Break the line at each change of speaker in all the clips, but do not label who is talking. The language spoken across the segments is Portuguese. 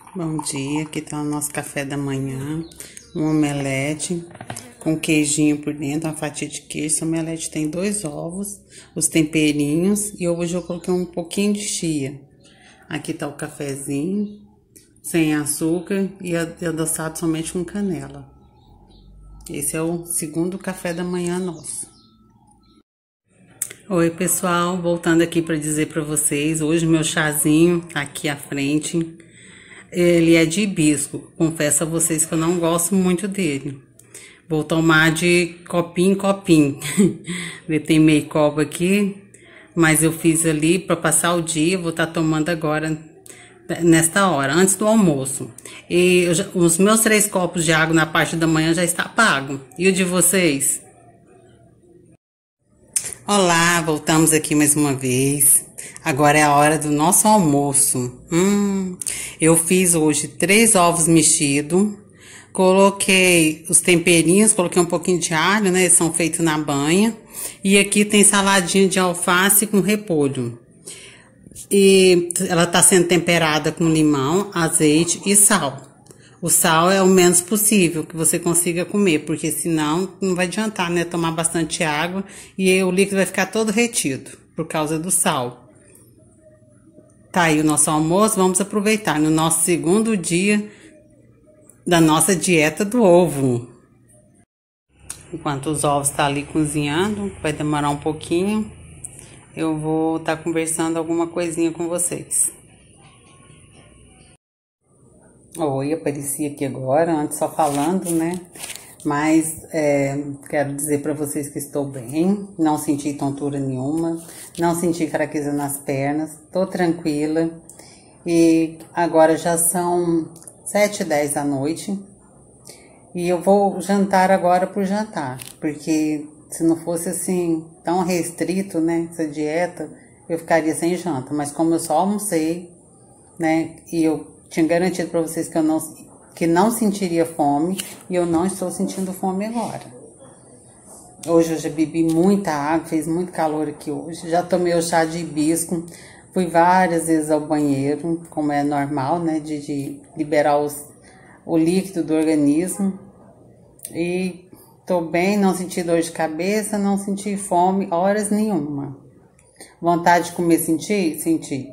Bom dia, aqui tá o nosso café da manhã, um omelete com queijinho por dentro, uma fatia de queijo. Esse omelete tem 2 ovos, os temperinhos e hoje eu coloquei um pouquinho de chia. Aqui tá o cafezinho, sem açúcar e adoçado somente com canela. Esse é o segundo café da manhã nosso. Oi pessoal, voltando aqui para dizer para vocês, hoje meu chazinho tá aqui à frente. Ele é de hibisco, confesso a vocês que eu não gosto muito dele. Vou tomar de copinho em copinho. Tem meio copo aqui, mas eu fiz ali para passar o dia, vou estar tomando agora, nesta hora, antes do almoço. E os meus 3 copos de água na parte da manhã já está pago. E o de vocês? Olá, voltamos aqui mais uma vez. Agora é a hora do nosso almoço. Eu fiz hoje 3 ovos mexidos. Coloquei os temperinhos, coloquei um pouquinho de alho, né? Eles são feitos na banha. E aqui tem saladinha de alface com repolho. E ela tá sendo temperada com limão, azeite e sal. O sal é o menos possível que você consiga comer, porque senão não vai adiantar, né? Tomar bastante água e o líquido vai ficar todo retido por causa do sal. Tá aí o nosso almoço, vamos aproveitar no nosso segundo dia da nossa dieta do ovo. Enquanto os ovos estão ali cozinhando, vai demorar um pouquinho, eu vou estar conversando alguma coisinha com vocês. Oi, apareci aqui agora, antes só falando, né? Mas quero dizer para vocês que estou bem, não senti tontura nenhuma, não senti fraqueza nas pernas, tô tranquila. E agora já são 7h10 da noite e eu vou jantar agora por jantar, porque se não fosse assim tão restrito, né, essa dieta, eu ficaria sem janta. Mas como eu só almocei, né, e eu tinha garantido para vocês que não sentiria fome, e eu não estou sentindo fome agora. Hoje eu já bebi muita água, fez muito calor aqui hoje. Já tomei o chá de hibisco, fui várias vezes ao banheiro, como é normal, né, de liberar o líquido do organismo. E tô bem, não senti dor de cabeça, não senti fome horas nenhuma. Vontade de comer, senti? Senti.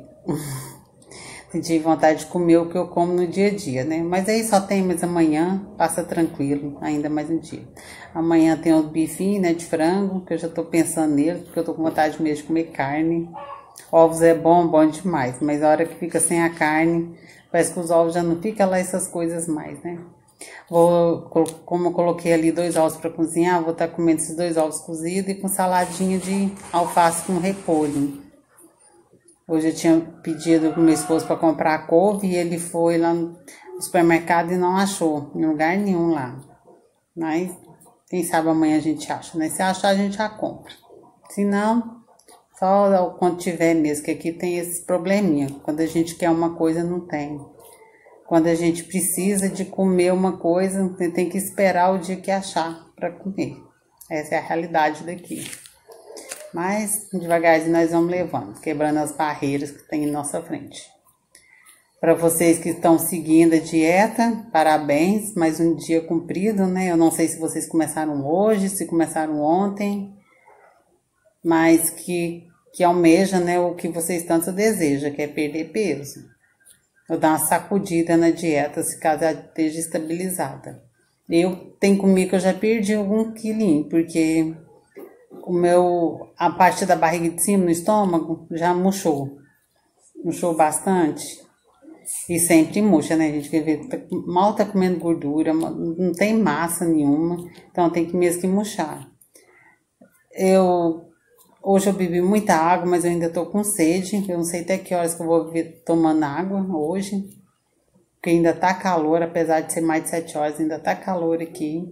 Senti vontade de comer o que eu como no dia a dia, né? Mas aí só tem mais amanhã, passa tranquilo, ainda mais um dia. Amanhã tem o bifinho, né, de frango, que eu já tô pensando nele, porque eu tô com vontade mesmo de comer carne. Ovos é bom demais, mas a hora que fica sem a carne, parece que os ovos já não ficam lá essas coisas mais, né? Como eu coloquei ali 2 ovos para cozinhar, vou estar comendo esses 2 ovos cozidos e com saladinha de alface com repolho. Hoje eu tinha pedido pro meu esposo para comprar couve e ele foi lá no supermercado e não achou em lugar nenhum lá. Mas quem sabe amanhã a gente acha, né? Se achar a gente já compra. Se não, só quando tiver mesmo, que aqui tem esse probleminha. Quando a gente quer uma coisa, não tem. Quando a gente precisa de comer uma coisa, tem que esperar o dia que achar para comer. Essa é a realidade daqui. Mas devagarzinho nós vamos levando, quebrando as barreiras que tem em nossa frente. Para vocês que estão seguindo a dieta, parabéns, mais um dia cumprido, né? Eu não sei se vocês começaram hoje, se começaram ontem, mas que almeja, né, o que vocês tanto desejam, que é perder peso. Vou dar uma sacudida na dieta, se caso ela esteja estabilizada. Eu tenho comigo que eu já perdi algum quilinho, porque a parte da barriga de cima, no estômago, já murchou. Murchou bastante. E sempre murcha, né, gente? Mal tá comendo gordura, não tem massa nenhuma. Então tem que mesmo que murchar. Hoje eu bebi muita água, mas eu ainda tô com sede. Eu não sei até que horas que eu vou vir tomando água hoje. Porque ainda tá calor, apesar de ser mais de 7 horas, ainda tá calor aqui.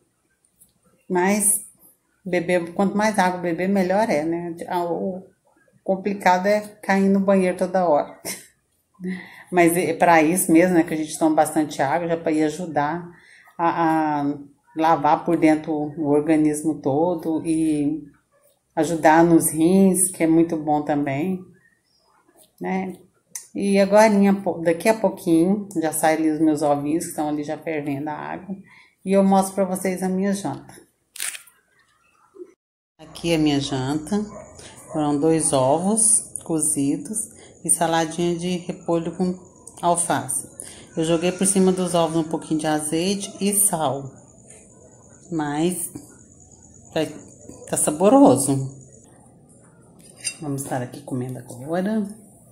Mas beber, quanto mais água beber, melhor é, né? O complicado é cair no banheiro toda hora. Mas é para isso mesmo, né, que a gente toma bastante água, já para ir ajudar a lavar por dentro o organismo todo e ajudar nos rins, que é muito bom também, né? E agorinha, daqui a pouquinho, já sai ali os meus ovinhos, que estão ali já fervendo a água. E eu mostro pra vocês a minha janta. Aqui é a minha janta. Foram 2 ovos cozidos e saladinha de repolho com alface. Eu joguei por cima dos ovos um pouquinho de azeite e sal. Mas tá saboroso. Vamos estar aqui comendo agora.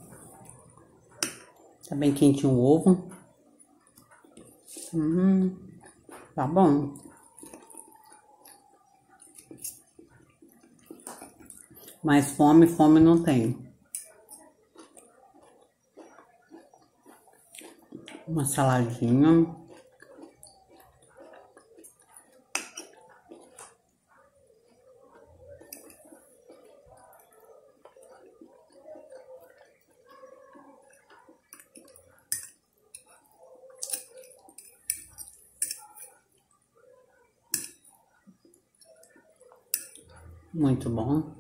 Tá bem quentinho o ovo. Tá bom. Mas fome não tenho. Uma saladinha. Muito bom.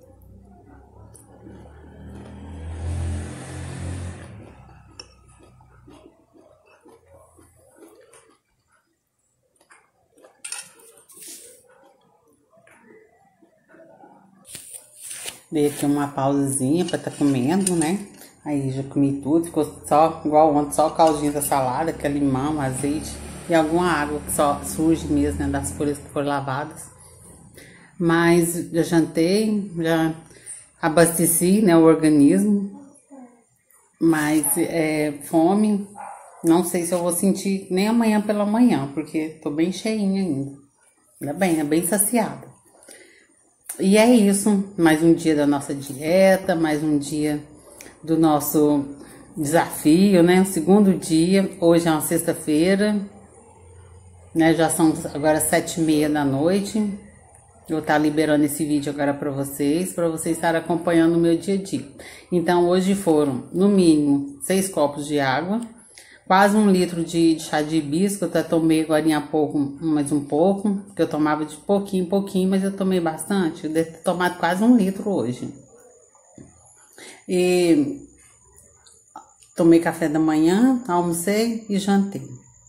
Dei aqui uma pausazinha pra tá comendo, né? Aí já comi tudo, ficou só, igual ontem, só o caldinho da salada, que é limão, azeite e alguma água que só surge mesmo, né, das folhas que foram lavadas. Mas já jantei, já abasteci, né, o organismo. Mas fome, não sei se eu vou sentir nem amanhã pela manhã, porque tô bem cheinha ainda. Ainda bem, bem saciada. E é isso, mais um dia da nossa dieta, mais um dia do nosso desafio, né? O segundo dia, hoje é uma sexta-feira, né? Já são agora 7h30 da noite. Eu vou estar liberando esse vídeo agora para vocês estarem acompanhando o meu dia a dia. Então, hoje foram, no mínimo, 6 copos de água, quase 1 litro de chá de hibisco. Eu até tomei agora há pouco, mais um pouco, porque eu tomava de pouquinho em pouquinho, mas eu tomei bastante. Eu devo ter tomado quase 1 litro hoje. E tomei café da manhã, almocei e jantei.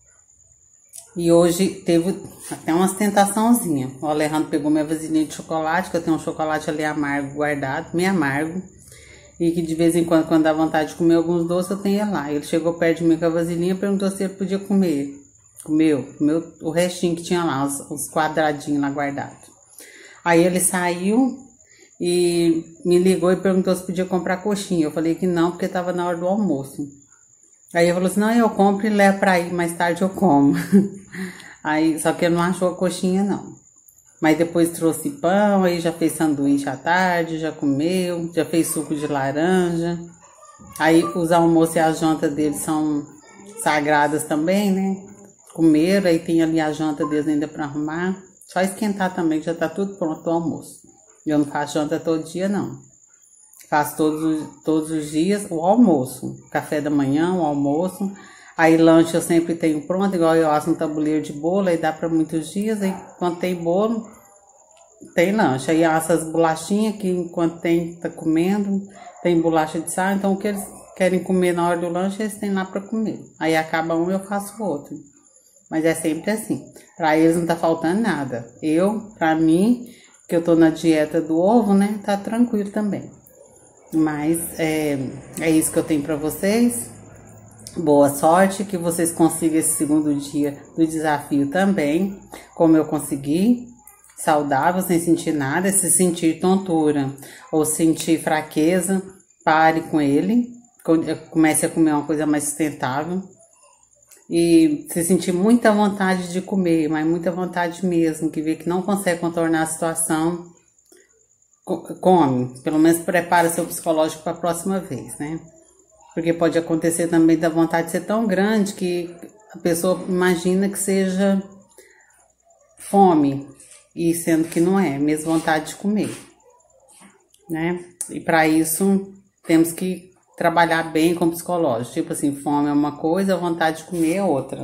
E hoje teve até umas tentaçãozinhas. O Alejandro pegou minha vasilhinha de chocolate, que eu tenho um chocolate ali amargo guardado, meio amargo. E que de vez em quando dá vontade de comer alguns doces, eu tenho lá. Ele chegou perto de mim com a vasilhinha e perguntou se ele podia comer. Comeu o restinho que tinha lá, os quadradinhos lá guardados. Aí ele saiu e me ligou e perguntou se podia comprar coxinha. Eu falei que não, porque tava na hora do almoço. Aí ele falou assim, não, eu compro e levo pra ir, mais tarde eu como. Aí, só que ele não achou a coxinha, não. Mas depois trouxe pão, aí já fez sanduíche à tarde, já comeu, já fez suco de laranja. Aí os almoços e a janta deles são sagradas também, né? Comeram, aí tem ali a janta deles ainda pra arrumar. Só esquentar também, que já tá tudo pronto o almoço. Eu não faço janta todo dia, não. Faço todos os dias o almoço. Café da manhã, o almoço. Aí lanche eu sempre tenho pronto, igual eu faço um tabuleiro de bolo, aí dá para muitos dias. Aí quando tem bolo, tem lanche. Aí assa as bolachinhas, que enquanto tá comendo, tem bolacha de sal. Então o que eles querem comer na hora do lanche, eles têm lá para comer. Aí acaba um, eu faço outro. Mas é sempre assim. Para eles não tá faltando nada. Para mim, que eu tô na dieta do ovo, né, tá tranquilo também. Mas é isso que eu tenho para vocês. Boa sorte, que vocês consigam esse segundo dia do desafio também, como eu consegui, saudável, sem sentir nada. Se sentir tontura ou sentir fraqueza, pare com ele, comece a comer uma coisa mais sustentável. E se sentir muita vontade de comer, mas muita vontade mesmo, que vê que não consegue contornar a situação, come, pelo menos prepara seu psicológico para a próxima vez, né? Porque pode acontecer também da vontade de ser tão grande que a pessoa imagina que seja fome, e sendo que não é, mesmo vontade de comer, né? E para isso temos que trabalhar bem com o psicológico, tipo assim, fome é uma coisa, vontade de comer é outra.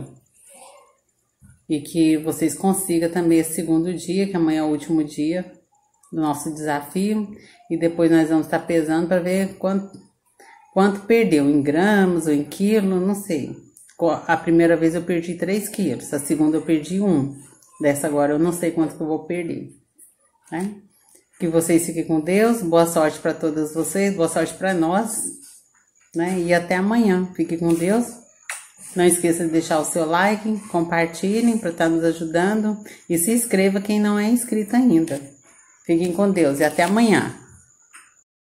E que vocês consigam também esse segundo dia, que amanhã é o último dia do nosso desafio, e depois nós vamos estar pesando para ver Quanto perdeu? Em gramas ou em quilo? Não sei. A primeira vez eu perdi 3 quilos. A segunda eu perdi 1. Dessa agora eu não sei quanto que eu vou perder. Né? Que vocês fiquem com Deus. Boa sorte para todas vocês. Boa sorte para nós. Né? E até amanhã. Fiquem com Deus. Não esqueça de deixar o seu like. Compartilhem para estar nos ajudando. E se inscreva quem não é inscrito ainda. Fiquem com Deus e até amanhã.